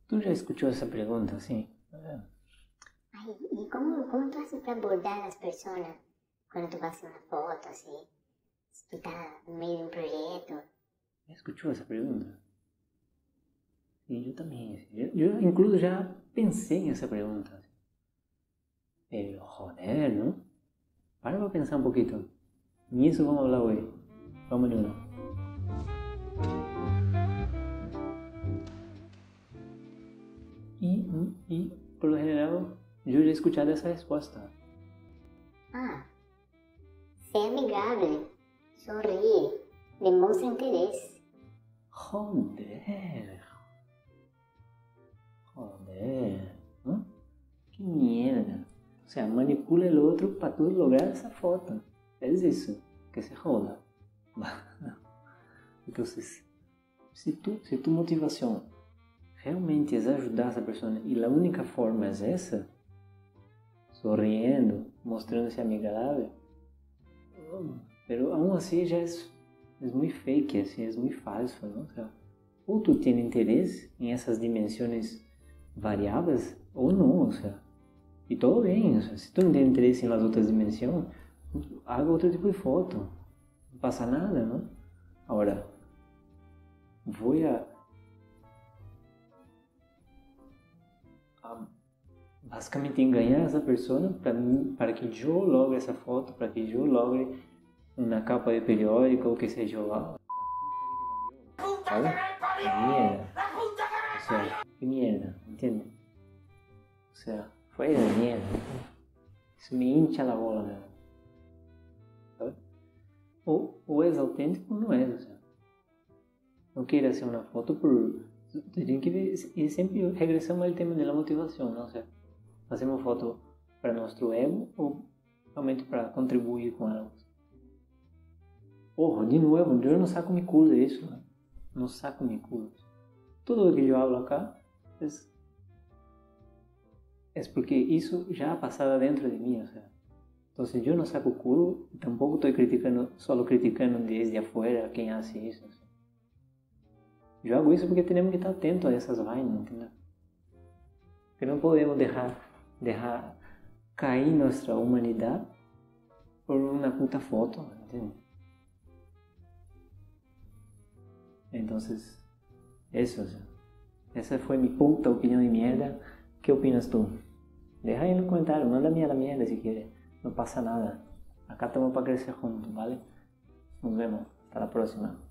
¿Tú ya escuchó esa pregunta, sí? Ay, ¿y cómo tú haces para abordar a las personas cuando tú vas a hacer una foto, así? Si tú estás en medio de un proyecto. ¿Ya escuchó esa pregunta? Sí, yo también. Sí. Yo incluso ya pensé en esa pregunta. Pero, joder, ¿no? Para pensar un poquito. Ni eso vamos a hablar hoy. Vamos de uno. Y, por lo general, yo ya he escuchado esa respuesta. Ah, sé amigable, sonríe, demuestra interés. Joder. ¿No? Qué mierda. O sea, manipula el otro para tú lograr esa foto. Es eso, que se joda. Entonces, si tu motivación realmente es ayudar a esa persona y la única forma es esa, sonriendo, mostrándose amigable, pero aún así ya es muy fake, así, es muy falso, ¿no? O sea, ou tú tienes interés en esas dimensiones variables ou não, o sea, y todo bien, o sea, si tú no tienes interés en las otras dimensiones, haga otro tipo de foto, no pasa nada, ¿no? Ahora, voy a basicamente engañar a esa persona para que yo logre esa foto, para que yo logre una capa de periódico o que sea yo lá. ¿Sabes? Qué mierda. O sea, qué mierda, ¿entiendes? O sea, fue de mierda. Eso me hincha la bola, ¿no? ¿Sabes? O es auténtico o no es, o sea. No quiere hacer una foto por... Tienen que ver, y siempre regresamos al tema de la motivación, ¿no? O sea, hacemos foto para nuestro ego o realmente para contribuir con algo. Porra, de nuevo, yo no saco mi culo de eso, ¿no? No saco mi culo. Todo lo que yo hablo acá es porque eso ya ha pasado dentro de mí, o sea. Entonces yo no saco culo y tampoco estoy criticando, solo criticando desde afuera quien hace eso. O sea. Yo hago eso porque tenemos que estar atentos a esas vainas, ¿entiendes? Que no podemos dejar caer nuestra humanidad por una puta foto, ¿entiendes? Entonces, eso, o sea, esa fue mi puta opinión de mierda. ¿Qué opinas tú? Deja ahí en los comentarios, mándame a la mierda si quieres. No pasa nada. Acá estamos para crecer juntos, ¿vale? Nos vemos. Hasta la próxima.